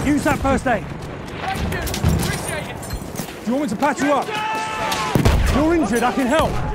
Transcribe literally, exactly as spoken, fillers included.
Use that first aid. Thank you. Appreciate it. Do you want me to patch you up? If you're injured, I can help.